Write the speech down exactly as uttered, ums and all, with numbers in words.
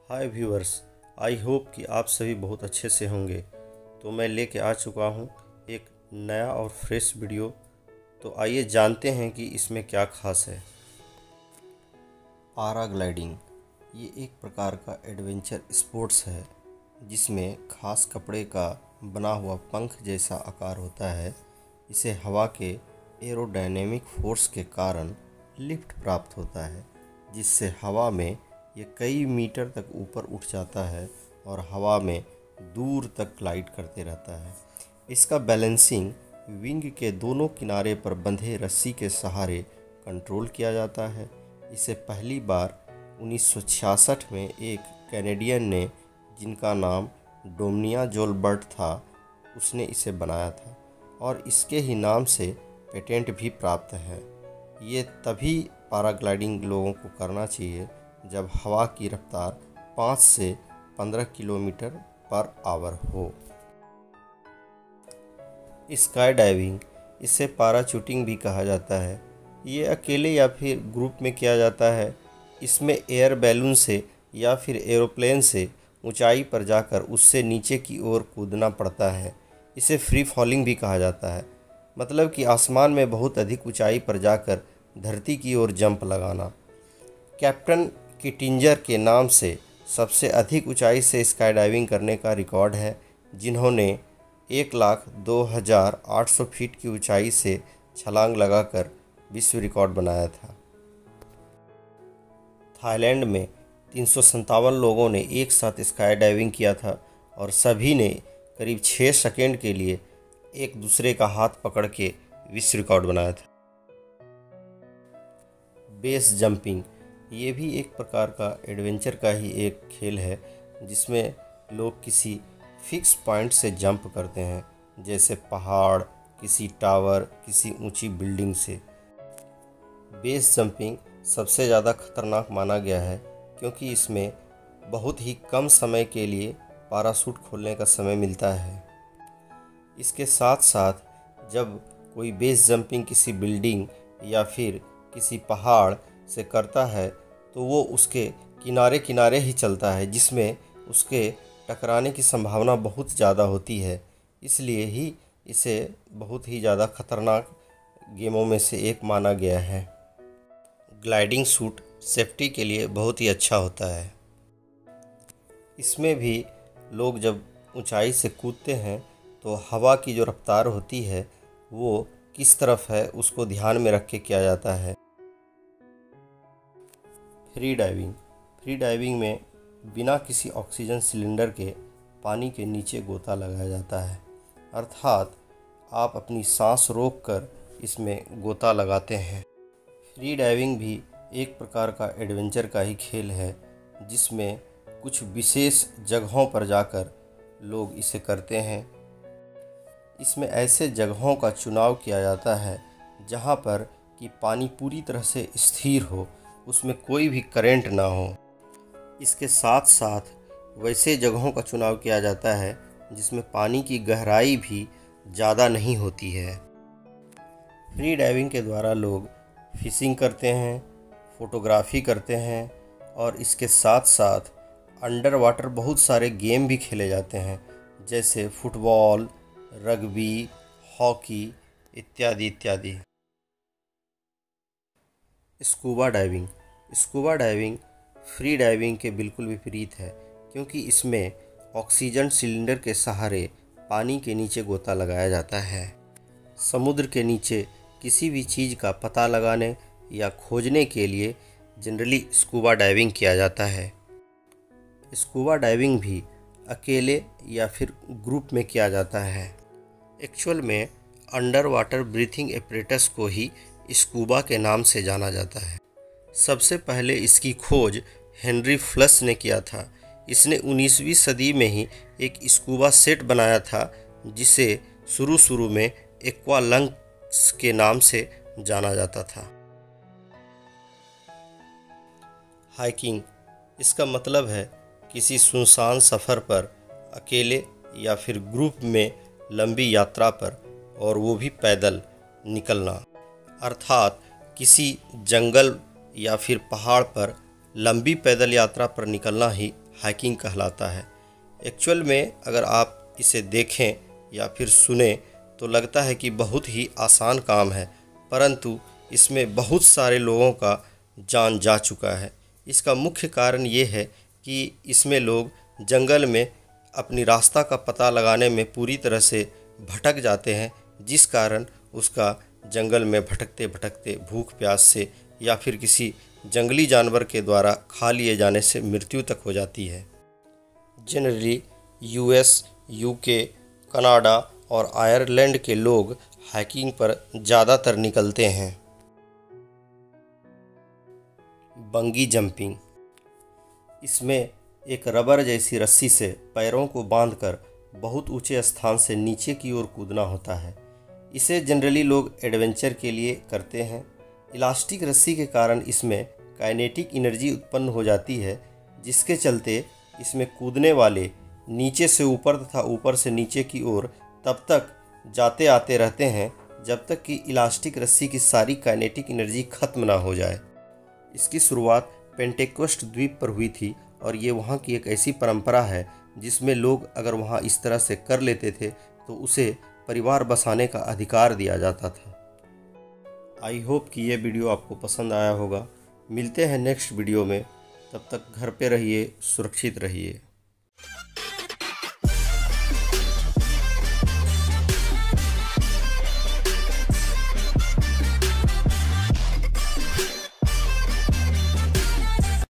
Hi viewers, I hope कि आप सभी बहुत अच्छे से होंगे। तो मैं लेके आ चुका हूँ एक नया और फ्रेश वीडियो। तो आइए जानते हैं कि इसमें क्या खास है। पैराग्लाइडिंग ये एक प्रकार का एडवेंचर स्पोर्ट्स है जिसमें खास कपड़े का बना हुआ पंख जैसा आकार होता है। इसे हवा के एरोडायनेमिक फोर्स के कारण लिफ्ट प्राप्त होता है, जिससे हवा में ये कई मीटर तक ऊपर उठ जाता है और हवा में दूर तक ग्लाइड करते रहता है। इसका बैलेंसिंग विंग के दोनों किनारे पर बंधे रस्सी के सहारे कंट्रोल किया जाता है। इसे पहली बार उन्नीस सौ छियासठ में एक कैनेडियन ने, जिनका नाम डोमिनिया जोलबर्ट था, उसने इसे बनाया था और इसके ही नाम से पेटेंट भी प्राप्त है। ये तभी पैराग्लाइडिंग लोगों को करना चाहिए जब हवा की रफ्तार पाँच से पंद्रह किलोमीटर पर आवर हो। स्काई डाइविंग, इसे पैराशूटिंग भी कहा जाता है। ये अकेले या फिर ग्रुप में किया जाता है। इसमें एयर बैलून से या फिर एरोप्लेन से ऊंचाई पर जाकर उससे नीचे की ओर कूदना पड़ता है। इसे फ्री फॉलिंग भी कहा जाता है, मतलब कि आसमान में बहुत अधिक ऊंचाई पर जाकर धरती की ओर जंप लगाना। कैप्टन किटिंजर के नाम से सबसे अधिक ऊंचाई से स्काई डाइविंग करने का रिकॉर्ड है, जिन्होंने एक लाख दो हज़ार आठ सौ फीट की ऊंचाई से छलांग लगाकर विश्व रिकॉर्ड बनाया था। थाईलैंड में तीन सौ सत्तावन लोगों ने एक साथ स्काई डाइविंग किया था और सभी ने करीब छः सेकेंड के लिए एक दूसरे का हाथ पकड़ के विश्व रिकॉर्ड बनाया था। बेस जंपिंग, ये भी एक प्रकार का एडवेंचर का ही एक खेल है जिसमें लोग किसी फिक्स पॉइंट से जंप करते हैं, जैसे पहाड़, किसी टावर, किसी ऊंची बिल्डिंग से। बेस जंपिंग सबसे ज़्यादा खतरनाक माना गया है क्योंकि इसमें बहुत ही कम समय के लिए पैराशूट खोलने का समय मिलता है। इसके साथ साथ जब कोई बेस जंपिंग किसी बिल्डिंग या फिर किसी पहाड़ से करता है तो वो उसके किनारे किनारे ही चलता है, जिसमें उसके टकराने की संभावना बहुत ज़्यादा होती है। इसलिए ही इसे बहुत ही ज़्यादा खतरनाक गेमों में से एक माना गया है। ग्लाइडिंग सूट सेफ्टी के लिए बहुत ही अच्छा होता है। इसमें भी लोग जब ऊंचाई से कूदते हैं तो हवा की जो रफ्तार होती है वो किस तरफ है उसको ध्यान में रख के किया जाता है। फ्री डाइविंग, फ्री डाइविंग में बिना किसी ऑक्सीजन सिलेंडर के पानी के नीचे गोता लगाया जाता है, अर्थात आप अपनी सांस रोककर इसमें गोता लगाते हैं। फ्री डाइविंग भी एक प्रकार का एडवेंचर का ही खेल है जिसमें कुछ विशेष जगहों पर जाकर लोग इसे करते हैं। इसमें ऐसे जगहों का चुनाव किया जाता है जहां पर कि पानी पूरी तरह से स्थिर हो, उसमें कोई भी करंट ना हो। इसके साथ साथ वैसे जगहों का चुनाव किया जाता है जिसमें पानी की गहराई भी ज़्यादा नहीं होती है। फ्री डाइविंग के द्वारा लोग फिशिंग करते हैं, फोटोग्राफी करते हैं और इसके साथ साथ अंडर वाटर बहुत सारे गेम भी खेले जाते हैं, जैसे फुटबॉल, रग्बी, हॉकी इत्यादि इत्यादि। Scuba diving, scuba diving free diving के बिल्कुल विपरीत है क्योंकि इसमें ऑक्सीजन सिलेंडर के सहारे पानी के नीचे गोता लगाया जाता है। समुद्र के नीचे किसी भी चीज़ का पता लगाने या खोजने के लिए जनरली स्कूबा डाइविंग किया जाता है। स्कूबा डाइविंग भी अकेले या फिर ग्रुप में किया जाता है। एक्चुअल में अंडर वाटर ब्रीथिंग एपरेटस को ही स्कूबा के नाम से जाना जाता है। सबसे पहले इसकी खोज हेनरी फ्लस ने किया था। इसने उन्नीसवीं सदी में ही एक स्कूबा सेट बनाया था जिसे शुरू शुरू में एक्वालंग्स के नाम से जाना जाता था। हाइकिंग, इसका मतलब है किसी सुनसान सफ़र पर अकेले या फिर ग्रुप में लंबी यात्रा पर, और वो भी पैदल निकलना, अर्थात किसी जंगल या फिर पहाड़ पर लंबी पैदल यात्रा पर निकलना ही हाइकिंग कहलाता है। एक्चुअल में अगर आप इसे देखें या फिर सुने तो लगता है कि बहुत ही आसान काम है, परंतु इसमें बहुत सारे लोगों का जान जा चुका है। इसका मुख्य कारण ये है कि इसमें लोग जंगल में अपनी रास्ता का पता लगाने में पूरी तरह से भटक जाते हैं, जिस कारण उसका जंगल में भटकते भटकते भूख प्यास से या फिर किसी जंगली जानवर के द्वारा खा लिए जाने से मृत्यु तक हो जाती है। जनरली यूएस, यूके, कनाडा और आयरलैंड के लोग हाइकिंग पर ज़्यादातर निकलते हैं। बंगी जंपिंग, इसमें एक रबर जैसी रस्सी से पैरों को बांधकर बहुत ऊंचे स्थान से नीचे की ओर कूदना होता है। इसे जनरली लोग एडवेंचर के लिए करते हैं। इलास्टिक रस्सी के कारण इसमें काइनेटिक एनर्जी उत्पन्न हो जाती है, जिसके चलते इसमें कूदने वाले नीचे से ऊपर तथा ऊपर से नीचे की ओर तब तक जाते आते रहते हैं जब तक कि इलास्टिक रस्सी की सारी काइनेटिक एनर्जी खत्म ना हो जाए। इसकी शुरुआत पेंटेकोस्ट द्वीप पर हुई थी और ये वहाँ की एक ऐसी परंपरा है जिसमें लोग अगर वहाँ इस तरह से कर लेते थे तो उसे परिवार बसाने का अधिकार दिया जाता था। आई होप कि ये वीडियो आपको पसंद आया होगा। मिलते हैं नेक्स्ट वीडियो में, तब तक घर पे रहिए, सुरक्षित रहिए।